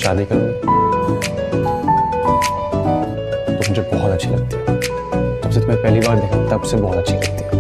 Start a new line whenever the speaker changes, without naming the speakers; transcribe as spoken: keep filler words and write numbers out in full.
शादी करोगे? तुम मुझे बहुत अच्छी लगती है, जब से तुम्हें पहली बार देखा तब से बहुत अच्छी लगती है।